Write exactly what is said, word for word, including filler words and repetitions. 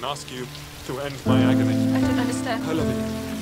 and ask you to end my agony. I don't understand. I love you.